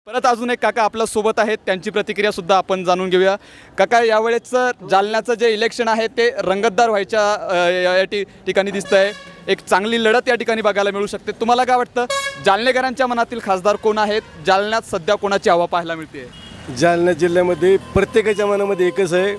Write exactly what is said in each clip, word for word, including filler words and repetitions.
परत अजून एक काका आपल्या सोबत आहेत, त्यांची प्रतिक्रिया सुद्धा आपण जाणून घेऊया. काका, यावेळेचं जालन्याचं जे इलेक्शन आहे ते रंगतदार व्हायच्या अ, या ठि ठिकाणी दिसतंय. एक चांगली लढत या ठिकाणी बघायला मिळू शकते. तुम्हाला काय वाटतं, जालनेकरांच्या मनातील खासदार कोण आहेत? जालन्यात सध्या कोणाची हवा पाहायला मिळते? जालना जिल्ह्यामध्ये प्रत्येकाच्या मनामध्ये एकच आहे,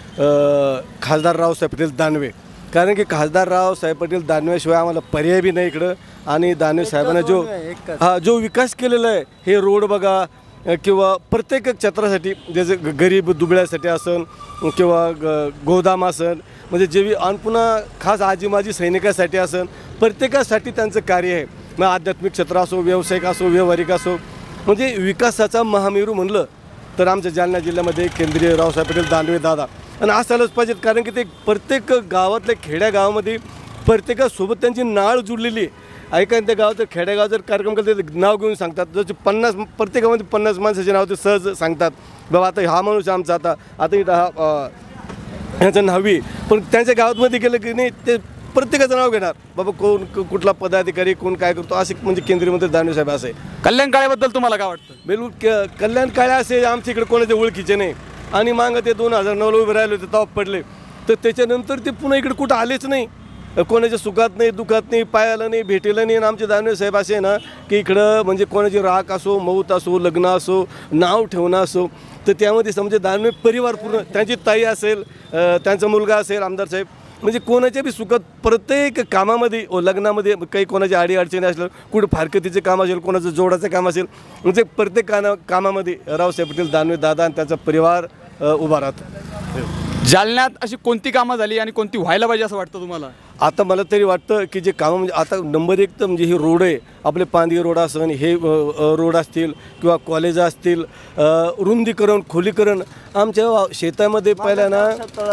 खासदार रावसाहेब पाटील दानवे. कारण की खासदार रावसाहेब पाटील दानवेशिवाय आम्हाला पर्याय बी नाही इकडं. आणि दानवे साहेबांना जो हा जो विकास केलेला आहे, हे रोड बघा किंवा प्रत्येक क्षेत्रासाठी, जसं गरीब दुबळ्यासाठी असन किंवा ग गोदाम असन, म्हणजे जे आणि पुन्हा खास आजी माजी सैनिकासाठी असन, प्रत्येकासाठी त्यांचं कार्य आहे. मग आध्यात्मिक क्षेत्र असो, व्यावसायिक असो, व्यावहारिक असो, म्हणजे विकासाचा महामेरू म्हणलं तर आमच्या जालना जिल्ह्यामध्ये केंद्रीय रावसाहेब पाटील दानवे दादा आणि असायलाच पाहिजेत. कारण की ते प्रत्येक गावातल्या खेड्या गावामध्ये प्रत्येकासोबत त्यांची नाळ जुडलेली आहे. ऐका, त्या गावात जर खेड्यागावात जर कार्यक्रम करते नाव घेऊन सांगतात. जसं पन्नास प्रत्येक गावामध्ये पन्नास माणसाचे नाव ते सहज सांगतात. बाबा आता हा माणूस आमचा, आता आता इथं हा ह्याचं नावी, पण त्यांच्या गावामध्ये गेलं की नाही ते प्रत्येकाचं नाव घेणार. बाबा कोण कुठला पदाधिकारी कोण काय करतो, असे म्हणजे केंद्रीय मंत्री दानवे साहेब असे. कल्याण काळेबद्दल तुम्हाला काय वाटतं? बिलकुल क कल्याण काळे असे आमच्या इकडे कोणाचे ओळखीचे नाही. आणि मागं ते दोन हजार नऊला उभे राहिले होते तेव्हा पडले, तर त्याच्यानंतर ते पुन्हा इकडे कुठं आलेच नाही. कोणाच्या सुखात नाही, दुखात नाही, पायाला नाही, भेटेला नाही. आणि आमचे दानवे साहेब असे ना की इकडं म्हणजे कोणाची राख असो, मौत असो, लग्न असो, नाव ठेवणं असो, तर त्यामध्ये समजा दानवे परिवार पूर्ण, त्यांची ताई असेल, त्यांचा मुलगा असेल आमदार साहेब, म्हणजे कोणाच्या बी सुखात प्रत्येक कामामध्ये, लग्नामध्ये काही कोणाची आडी अडचणी असलं, कुठं फारकतीचे काम असेल, कोणाचं जोडाचं काम असेल, म्हणजे प्रत्येक काना कामामध्ये रावसाहेब पाटील दानवे दादा आणि त्यांचा परिवार उभा राहतो. जालन्यात अशी कोणती कामं झाली आणि कोणती व्हायला पाहिजे असं वाटतं तुम्हाला? आता मला तरी वाटतं की जे कामं म्हणजे आता नंबर एक तर म्हणजे हे रोड आहे आपले, पांदी रोड असन, हे रोड असतील किंवा कॉलेज असतील, रुंदीकरण, खोलीकरण. आमच्या शेतामध्ये पहिल्या ना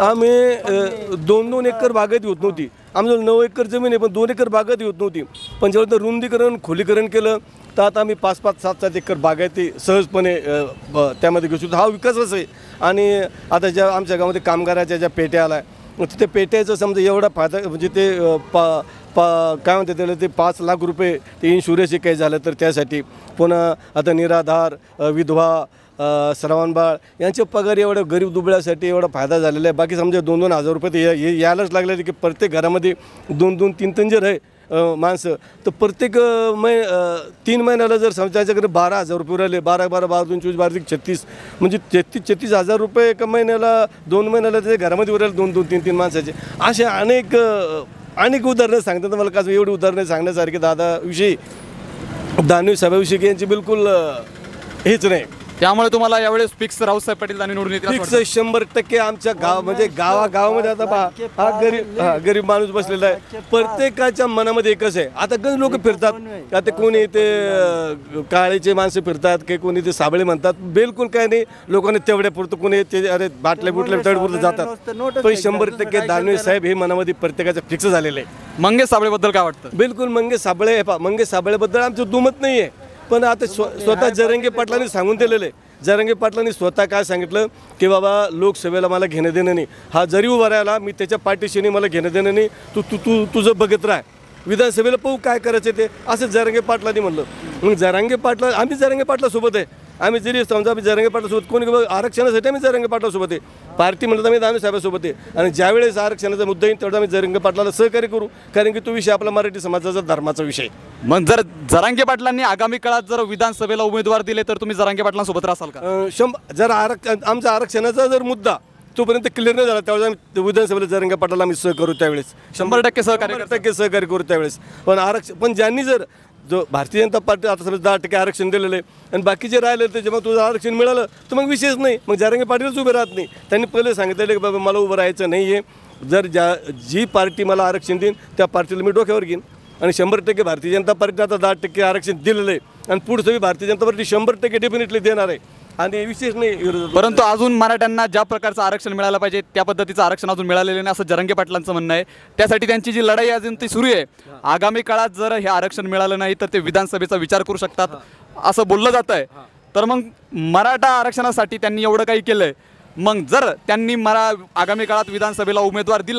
आम्ही दोन दोन एकर बागायती होत नव्हती. आमचं नऊ एकर जमीन आहे पण दोन एकर बागायती होत नव्हती. पण जेव्हा तर रुंदीकरण खोलीकरण केलं तर आता आम्ही पाच पाच सात सात एकर बागायती सहजपणे त्यामध्ये घेऊ शकतो. हा विकासच आहे. आणि आता ज्या आमच्या गावामध्ये कामगाराच्या ज्या पेट्या आल्या, तिथे पेट्याचं समजा एवढा फायदा म्हणजे ते पा पा काय म्हणते त्याला, ते पाच लाख रुपये ते इन्शुरन्स काही झालं तर त्यासाठी. पुन्हा आता निराधार, विधवा, श्रावणबाळ यांचे पगार एवढ्या गरीब दुबळ्यासाठी एवढा फायदा झालेला आहे. बाकी समजा दोन दोन हजार रुपये ते यायलाच लागले की प्रत्येक घरामध्ये दोन दोन तीन तीन जर आहे माणसं, तर प्रत्येक मै तीन महिन्याला जर समजा त्याच्याकडे बारा हजार रुपये राहिले, बारा बारा बारा दोन चोवीस बारा छत्तीस, म्हणजे तेहतीस छत्तीस हजार रुपये एका महिन्याला, दोन महिन्याला त्याच्या घरामध्ये उरायला दोन दोन तीन तीन माणसाचे. असे अनेक अनेक उदाहरणं सांगतात. मला का एवढी उदाहरणं सांगण्यासारखी दादाविषयी, दानवे साहेबाविषयी यांची बिलकुल हेच नाही. त्यामुळे तुम्हाला यावेळेस फिक्स रावसाहेब पाटील दानवे निवडून येतील? फिक्स शंभर टक्के. आमच्या गाव म्हणजे गावा गावामध्ये आता पहा, हा गरीब हा गरीब माणूस बसलेला आहे. प्रत्येकाच्या मनामध्ये एकच आहे. आता गण लोक फिरतात, आता कोणी ते काळेचे माणसं फिरतात, काही कोणी ते साबळे म्हणतात, बिलकुल काय नाही. लोकांनी तेवढ्या पुरतं कोणी ते अरे बाटल्या बुटल्या तेवढ्यापुरतं जातात. पण शंभर टक्के दानवे साहेब हे मनामध्ये प्रत्येकाचं फिक्स झालेलं आहे. मंगेश साबळेबद्दल काय वाटतं? बिलकुल मंगेश साबळे हे पहा, मंगेश साबळेबद्दल आमचं दुमत नाही आहे. पण आता स्व स्वतः जरांगे पाटलांनी सांगून दिलेलं आहे. जरांगे पाटलांनी स्वतः काय सांगितलं की बाबा लोकसभेला मला घेणं देणं नाही. हा जरी उभा राहिला मी त्याच्या पाठीशीने, मला घेणं देणं नाही, तू तू तू तुझं बघत राह, विधानसभेला पाहू काय करायचं ते, असं जरांगे पाटलांनी म्हणलं. मग जरांगे पाटला, आम्ही जरांगे पाटलासोबत आहे. आम्ही जरी समजा आम्ही जरांगे पाटलासोबत, कोणी आरक्षणासाठी आम्ही जरांगे पाटलासोबत आहे. पार्टी म्हणलं तर आम्ही दानवे साहेबासोबत आहे. आणि ज्यावेळेस आरक्षणाचा मुद्दा येईल तेवढा आम्ही जरांगे पाटलाला सहकार्य करू, कारण की तो विषय आपला मराठी समाजाचा धर्माचा विषय. मग जर जरांगे पाटलांनी आगामी काळात जर विधानसभेला उमेदवार दिले तर तुम्ही जरांगे पाटलांसोबत राहाल का? शंभर जर आरक्षण आमचा आरक्षणाचा जर मुद्दा तोपर्यंत क्लिअर नाही झाला त्यावेळेस आम्ही विधानसभेला जरांगे पाटलाला आम्ही सह करू, त्यावेळेस शंभर टक्के सहकार्य टक्के सहकार्य करू त्यावेळेस. पण आरक्षण पण ज्यांनी जर जो भारतीय जनता पार्टी आता समजा दहा टक्के आरक्षण दिलेलं आहे आणि बाकीचे राहिले तर जेव्हा तुझं आरक्षण मिळालं तर मग विशेष नाही, मग जरांगे पाटीलच उभे राहत नाही. त्यांनी पहिले सांगितलेलं की बाबा मला उभं राहायचं नाही आहे. जर ज्या जी पार्टी मला आरक्षण देईन त्या पार्टीला मी डोक्यावर घेईन. आणि शंभर टक्के भारतीय जनता पार्टी आता दहा टक्के आरक्षण दिलेलं आहे आणि पुढचं भारतीय जनता पार्टी शंभर टक्के डेफिनेटली देणार आहे. आणि विशेष नाही. परंतु अजून मराठ्यांना ज्या प्रकारचं आरक्षण मिळालं पाहिजे त्या पद्धतीचं आरक्षण अजून मिळालेलं नाही असं जरांगे पाटलांचं म्हणणं आहे. त्यासाठी त्यांची जी लढाई अजून ती सुरू आहे. आगामी काळात जर हे आरक्षण मिळालं नाही तर ते विधानसभेचा विचार करू शकतात असं बोललं जात आहे. तर मग मराठा आरक्षणासाठी त्यांनी एवढं काही केलंय, मग जर त्यांनी मरा आगामी काळात विधानसभेला उमेदवार दिला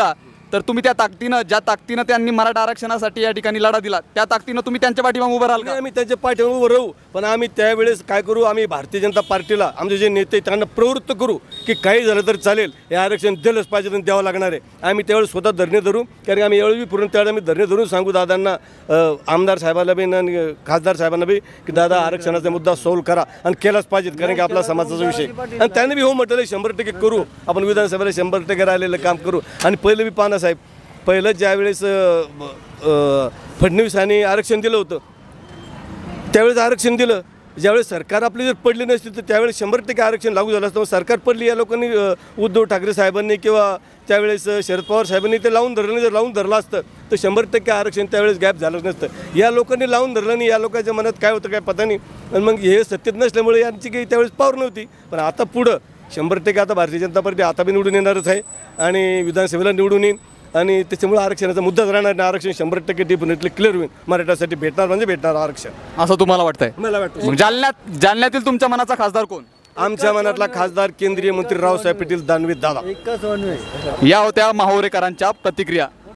तर तुम्ही त्या ताकदीनं ज्या ताकदीनं त्यांनी मराठा आरक्षणासाठी या ठिकाणी लढा दिला त्या ताकदीनं तुम्ही त्यांच्या पाठीमागे उभं राहाल नाही, का? आम्ही त्यांच्या पाठीवर उभं राहू, पण आम्ही त्यावेळेस काय करू, आम्ही भारतीय जनता पार्टीला आमचे जे नेते त्यांना प्रवृत्त करू की काही झालं तर चालेल, हे आरक्षण दिलंच पाहिजे आणि द्यावं लागणार आहे. आम्ही त्यावेळेस स्वतः धरणे धरू, कारण आम्ही यावेळी पूर्ण त्यावेळेस आम्ही धरणे धरून सांगू दादांना, अ, आमदार साहेबांना बी आणि खासदार साहेबांना बी, की दादा आरक्षणाचा मुद्दा सॉल्व्ह करा आणि केलाच पाहिजे, कारण की आपला समाजाचा विषय. आणि त्याने बी हो म्हटलं शंभर टक्के करू, आपण विधानसभेला शंभर टक्के राहिलेलं काम करू. आणि पहिलं बी पाहणं साहेब, पहिलं ज्यावेळेस फडणवीसांनी आरक्षण दिलं होतं त्यावेळेस आरक्षण दिलं, ज्यावेळेस सरकार आपली जर पडली नसती तर त्यावेळेस शंभर टक्के आरक्षण लागू झालं असतं. सरकार पडली, या लोकांनी अ, उद्धव ठाकरे साहेबांनी किंवा त्यावेळेस शरद पवार साहेबांनी ते लावून धरलं, जर लावून धरलं असतं तर शंभर टक्के आरक्षण त्यावेळेस गॅप झालं नसतं. या लोकांनी लावून धरलं नाही, या लोकांच्या मनात काय होतं काय पता नाही. आणि मग हे सत्तेत नसल्यामुळे यांची काही त्यावेळेस पावर नव्हती. पण आता पुढं शंभर टक्के आता भारतीय जनता पार्टी आता बी निवडून येणारच आहे आणि विधानसभेला निवडून येईल. आणि त्याच्यामुळे आरक्षणाचा मुद्दाच राहणार नाही. आरक्षण शंभर टक्के डेफिनेटली क्लिअर होईल, मराठासाठी भेटणार म्हणजे भेटणार आरक्षण, असं तुम्हाला वाटतंय? मला वाटतं. मग जालन्यात जालन्यातील तुमच्या मनाचा खासदार कोण? आमच्या मनातला खासदार केंद्रीय मंत्री रावसाहेब पाटील दानवे दादा. या होत्या माहोरेकरांच्या प्रतिक्रिया.